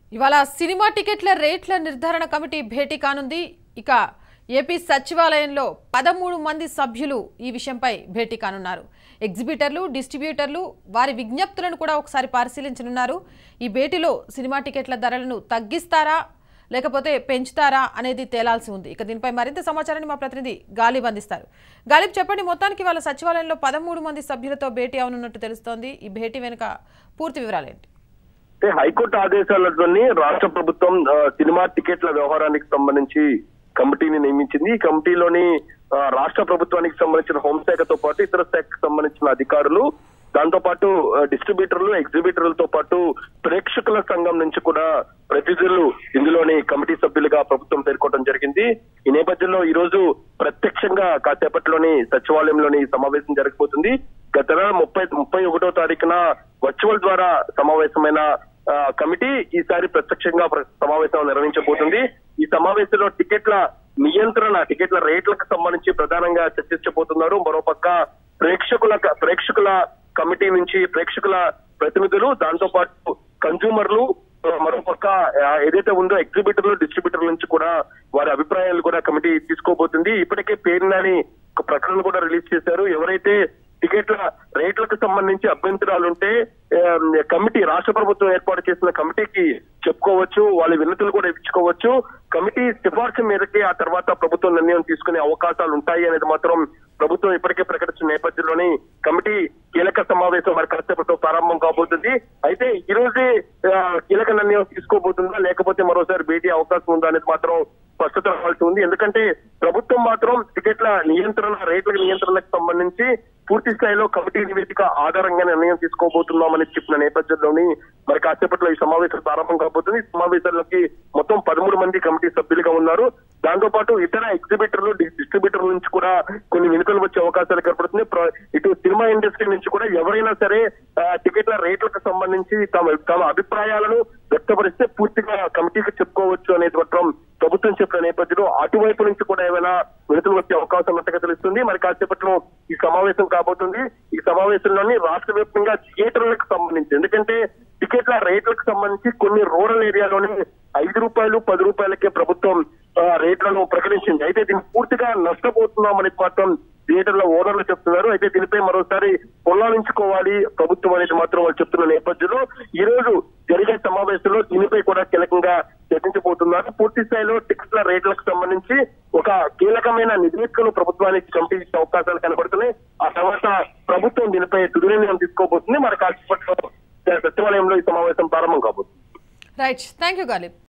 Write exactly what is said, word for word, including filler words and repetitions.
ఇవాళ సినిమా టికెట్ల రేట్ల నిర్ధారణ కమిటీ భేటీ కానుంది. ఇక ఏపీ సచివాలయంలో పదమూడు మంది సభ్యులు ఈ విషయంపై భేటీ కానున్నారు. ఎగ్జిబిటర్లు, డిస్ట్రిబ్యూటర్లు వారి విజ్ఞప్తులను కూడా ఒకసారి పరిశీలించనున్నారు. ఈ భేటీలో సినిమా టికెట్ల ధరలను తగ్గిస్తారా లేకపోతే పెంచుతారా అనేది తేలాల్సి ఉంది. ఇక దీనిపై మరింత సమాచారాన్ని మా ప్రతినిధి గాలిబ్ అందిస్తారు. గాలిబ్, చెప్పండి, మొత్తానికి వాళ్ళ సచివాలయంలో పదమూడు మంది సభ్యులతో భేటీ అవనున్నట్టు తెలుస్తోంది. ఈ భేటీ వెనుక పూర్తి వివరాలు ఏంటి? హైకోర్టు ఆదేశాలతోని రాష్ట్ర ప్రభుత్వం సినిమా టికెట్ల వ్యవహారానికి సంబంధించి కమిటీని నియమించింది. ఈ కమిటీలోని రాష్ట్ర ప్రభుత్వానికి సంబంధించిన హోంశాఖతో పాటు ఇతర శాఖకు సంబంధించిన అధికారులు, దాంతో పాటు డిస్ట్రిబ్యూటర్లు, ఎగ్జిబిటర్లతో పాటు ప్రేక్షకుల సంఘం నుంచి కూడా ప్రతినిధులు ఇందులోని కమిటీ సభ్యులుగా ప్రభుత్వం పేర్కొనడం జరిగింది. ఈ నేపథ్యంలో ఈ రోజు ప్రత్యక్షంగా కాసేపట్లోని సచివాలయంలోని సమావేశం జరగబోతుంది. గత నెల ముప్పై ముప్పై ఒకటో తారీఖున వర్చువల్ ద్వారా సమావేశమైన కమిటీ ఈసారి ప్రత్యక్షంగా సమావేశం నిర్వహించబోతుంది. ఈ సమావేశంలో టికెట్ల నియంత్రణ, టికెట్ల రేట్లకు సంబంధించి ప్రధానంగా చర్చించబోతున్నారు. మరోపక్క ప్రేక్షకుల ప్రేక్షకుల కమిటీ నుంచి ప్రేక్షకుల ప్రతినిధులు, దాంతో పాటు కన్జ్యూమర్లు, మరోపక్క ఏదైతే ఉందో ఎగ్జిబిటర్లు, డిస్ట్రిబ్యూటర్ల నుంచి కూడా వారి అభిప్రాయాలు కూడా కమిటీ తీసుకోబోతుంది. ఇప్పటికే పేరునని ఒక ప్రకటన కూడా రిలీజ్ చేశారు. ఎవరైతే టికెట్ల రేట్లకు సంబంధించి అభ్యంతరాలుంటే కమిటీ, రాష్ట్ర ప్రభుత్వం ఏర్పాటు చేసిన కమిటీకి చెప్పుకోవచ్చు, వాళ్ళ వినతులు కూడా ఇచ్చుకోవచ్చు. కమిటీ సిఫార్సు మేరకే ఆ తర్వాత ప్రభుత్వం నిర్ణయం తీసుకునే అవకాశాలు ఉంటాయి అనేది మాత్రం ప్రభుత్వం ఇప్పటికే ప్రకటించిన నేపథ్యంలోని కమిటీ కీలక సమావేశం మరి కాసేపట్లో ప్రారంభం కాబోతుంది. అయితే ఈ రోజే కీలక నిర్ణయం తీసుకోబోతుందా లేకపోతే మరోసారి భేటీ అవకాశం ఉందా అనేది మాత్రం స్పష్టత రావాల్సి ఉంది. ఎందుకంటే ప్రభుత్వం మాత్రం టికెట్ల నియంత్రణ, రేట్ల నియంత్రణకు సంబంధించి పూర్తి స్థాయిలో కమిటీ నివేదిక ఆధారంగా నిర్ణయం తీసుకోబోతున్నామని చెప్పిన నేపథ్యంలోని మరి కాసేపట్లో ఈ సమావేశం ప్రారంభం కాబోతుంది. ఈ సమావేశాల్లోకి మొత్తం పదమూడు మంది కమిటీ సభ్యులుగా ఉన్నారు. దాంతో పాటు ఇతర ఎగ్జిబిటర్లు, డిస్ట్రిబ్యూటర్ల నుంచి కూడా కొన్ని వినతులు వచ్చే అవకాశాలు కనపడుతుంది. ఇటు సినిమా ఇండస్ట్రీ నుంచి కూడా ఎవరైనా సరే టికెట్ల రేట్లకు సంబంధించి తమ తమ అభిప్రాయాలను వ్యక్తపరిస్తే పూర్తిగా కమిటీకి చెప్పుకోవచ్చు అనేది మాత్రం ప్రభుత్వం చెప్పిన నేపథ్యంలో అటువైపు నుంచి కూడా ఏమైనా వినతులు వచ్చే అవకాశం ఉన్నట్టుగా తెలుస్తుంది. మరి కాసేపట్లో ఈ సమావేశం కాబోతుంది. ఈ సమావేశంలోని రాష్ట్ర వ్యాప్తంగా థియేటర్లకు సంబంధించి, ఎందుకంటే టికెట్ల రేట్లకు సంబంధించి కొన్ని రూరల్ ఏరియాలోని ఐదు రూపాయలు పది రూపాయలకే ప్రభుత్వం రేట్లను ప్రకటించింది. అయితే దీన్ని పూర్తిగా నష్టపోతున్నామని మాత్రం థియేటర్ల ఓనర్లు చెప్తున్నారు. అయితే దీనిపై మరోసారి పొల్లాలించుకోవాలి ప్రభుత్వం అనేది మాత్రం వాళ్ళు చెప్తున్న నేపథ్యంలో ఈ రోజు జరిగే సమావేశంలో దీనిపై కూడా కీలకంగా చర్చించబోతున్నారు. పూర్తి స్థాయిలో టికెట్ల రేట్లకు సంబంధించి ఒక కీలకమైన నివేదికను ప్రభుత్వానికి కమిటీ ఇచ్చే అవకాశాలు కనబడుతున్నాయి. ఆ తర్వాత ప్రభుత్వం దీనిపై తుది నిర్ణయం తీసుకోబోతుంది. మరి కాసేపట్లో సచివాలయంలో ఈ సమావేశం ప్రారంభం కాబోతుంది. Right, thank you Ghalib.